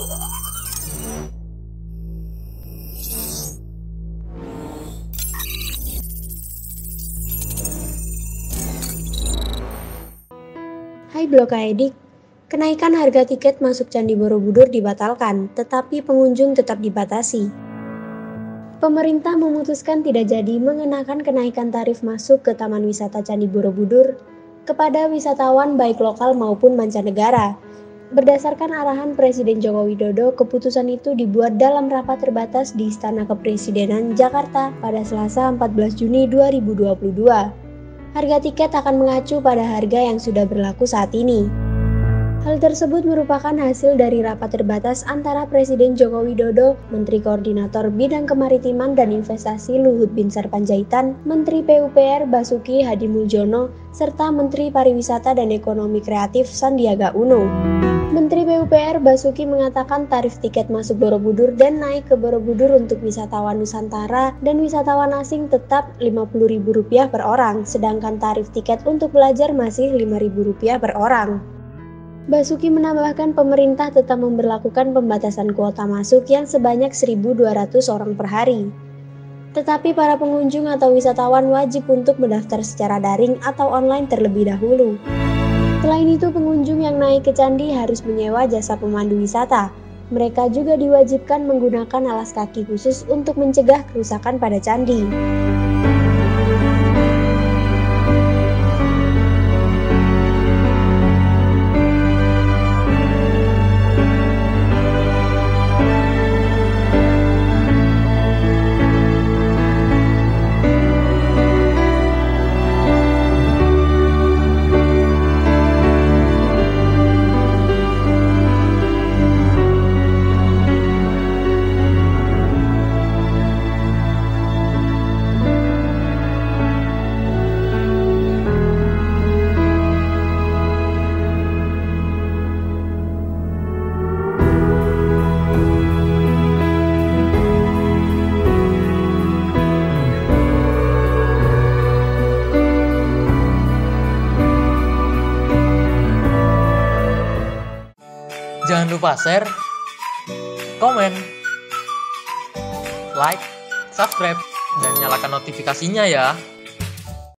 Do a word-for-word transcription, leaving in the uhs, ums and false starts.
Hai Blok Aedik, kenaikan harga tiket masuk Candi Borobudur dibatalkan, tetapi pengunjung tetap dibatasi. Pemerintah memutuskan tidak jadi mengenakan kenaikan tarif masuk ke Taman Wisata Candi Borobudur kepada wisatawan baik lokal maupun mancanegara. Berdasarkan arahan Presiden Joko Widodo, keputusan itu dibuat dalam rapat terbatas di Istana Kepresidenan Jakarta pada Selasa empat belas Juni dua ribu dua puluh dua. Harga tiket akan mengacu pada harga yang sudah berlaku saat ini. Hal tersebut merupakan hasil dari rapat terbatas antara Presiden Joko Widodo, Menteri Koordinator Bidang Kemaritiman dan Investasi Luhut Binsar Panjaitan, Menteri P U P R Basuki Hadimuljono, serta Menteri Pariwisata dan Ekonomi Kreatif Sandiaga Uno. Menteri P U P R Basuki mengatakan tarif tiket masuk Borobudur dan naik ke Borobudur untuk wisatawan Nusantara dan wisatawan asing tetap lima puluh ribu rupiah per orang, sedangkan tarif tiket untuk pelajar masih lima ribu rupiah per orang. Basuki menambahkan pemerintah tetap memberlakukan pembatasan kuota masuk yang sebanyak seribu dua ratus orang per hari. Tetapi para pengunjung atau wisatawan wajib untuk mendaftar secara daring atau online terlebih dahulu. Selain itu, pengunjung yang naik ke candi harus menyewa jasa pemandu wisata. Mereka juga diwajibkan menggunakan alas kaki khusus untuk mencegah kerusakan pada candi. Jangan lupa share, komen, like, subscribe, dan nyalakan notifikasinya ya.